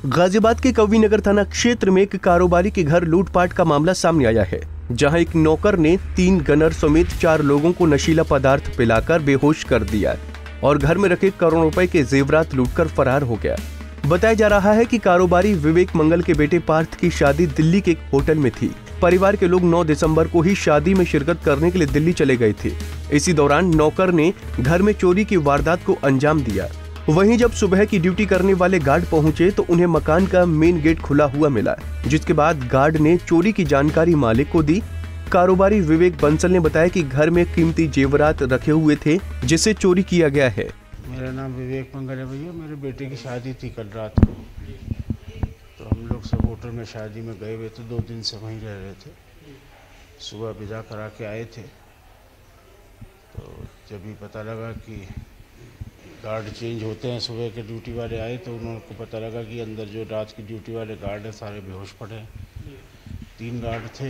गाजियाबाद के कवि-नगर थाना क्षेत्र में एक कारोबारी के घर लूटपाट का मामला सामने आया है, जहां एक नौकर ने 3 गनर समेत 4 लोगों को नशीला पदार्थ पिलाकर बेहोश कर दिया और घर में रखे करोड़ों रुपए के जेवरात लूटकर फरार हो गया। बताया जा रहा है कि कारोबारी विवेक मंगल के बेटे पार्थ की शादी दिल्ली के एक होटल में थी। परिवार के लोग 9 दिसंबर को ही शादी में शिरकत करने के लिए दिल्ली चले गए थे। इसी दौरान नौकर ने घर में चोरी की वारदात को अंजाम दिया। वहीं जब सुबह की ड्यूटी करने वाले गार्ड पहुंचे तो उन्हें मकान का मेन गेट खुला हुआ मिला, जिसके बाद गार्ड ने चोरी की जानकारी मालिक को दी। कारोबारी विवेक बंसल ने बताया कि घर में कीमती जेवरात रखे हुए थे, जिसे चोरी किया गया है। मेरा नाम विवेक मंगल है भैया। मेरे बेटे की शादी थी कल रात को, तो हम लोग सब होटल में शादी में गए हुए थे। 2 दिन से वहीं रह रहे थे। सुबह विदा करा के आए थे, तो जब भी पता लगा कि गार्ड चेंज होते हैं, सुबह के ड्यूटी वाले आए तो उनको पता लगा कि अंदर जो रात की ड्यूटी वाले गार्ड हैं सारे बेहोश पड़े हैं। 3 गार्ड थे,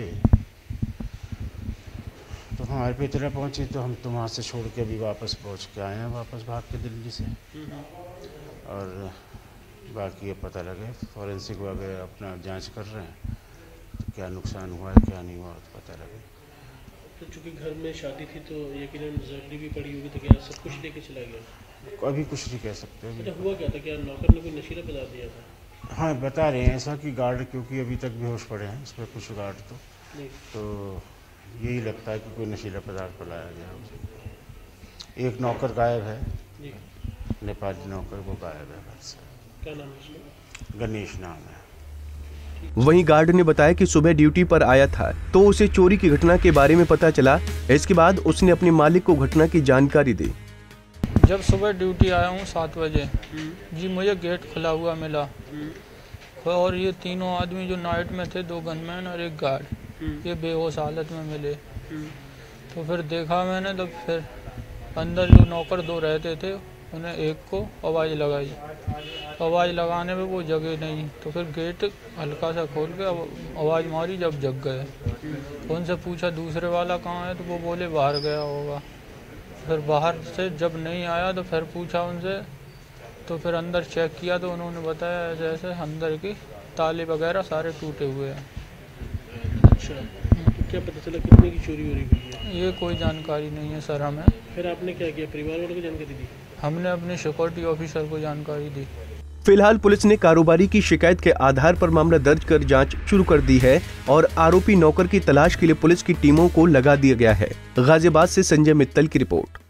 तो हमारे पे इतना पहुँचे तो हम तो वहाँ से छोड़ के अभी वापस पहुँच के आए हैं, वापस भाग के दिल्ली से। और बाकी ये पता लगे, फॉरेंसिक वगैरह अपना जांच कर रहे हैं, तो क्या नुकसान हुआ है क्या नहीं हुआ तो पता लगे। तो चूँकि घर में शादी थी तो यकीनन ज़रूरी भी पड़ी होगी, तो क्या सब कुछ लेके चला गया? अभी कुछ नहीं कह सकते। अच्छा, हुआ क्या था? क्या नौकर ने कोई नशीला पदार्थ दिया था? हाँ, बता रहे हैं ऐसा कि गार्ड क्योंकि अभी तक बेहोश पड़े हैं, इसमें कुछ गार्ड तो यही लगता है कि कोई नशीला पदार्थ पिलाया गया। एक नौकर गायब है, नेपाली नौकर, वो गायब है घर से। क्या नाम है उसका? गणेश नाम है। वहीं गार्ड ने बताया कि सुबह ड्यूटी पर आया था तो उसे चोरी की घटना के बारे में पता चला। इसके बाद उसने अपने मालिक को घटना की जानकारी दी। जब सुबह ड्यूटी आया हूँ 7 बजे जी, मुझे गेट खुला हुआ मिला और ये तीनों आदमी जो नाइट में थे, 2 गनमैन और 1 गार्ड, ये बेहोश हालत में मिले। तो फिर देखा मैंने, तो फिर अंदर जो नौकर 2 रहते थे उन्हें एक को आवाज़ लगाई। आवाज़ लगाने में वो जगे नहीं, तो फिर गेट हल्का सा खोल के आवाज़ मारी, जब जग गए तो उनसे पूछा दूसरे वाला कहाँ है, तो वो बोले बाहर गया होगा। फिर बाहर से जब नहीं आया तो फिर पूछा उनसे, तो फिर अंदर चेक किया तो उन्होंने बताया ऐसे ऐसे अंदर की ताले वगैरह सारे टूटे हुए हैं। अच्छा, तो क्या पता चला कितने की चोरी हो रही है? ये कोई जानकारी नहीं है सर हमें। फिर आपने क्या किया? परिवार वालों को जानकारी दी? हमने अपने सिक्योरिटी ऑफिसर को जानकारी दी। फिलहाल पुलिस ने कारोबारी की शिकायत के आधार पर मामला दर्ज कर जांच शुरू कर दी है और आरोपी नौकर की तलाश के लिए पुलिस की टीमों को लगा दिया गया है। गाजियाबाद से संजय मित्तल की रिपोर्ट।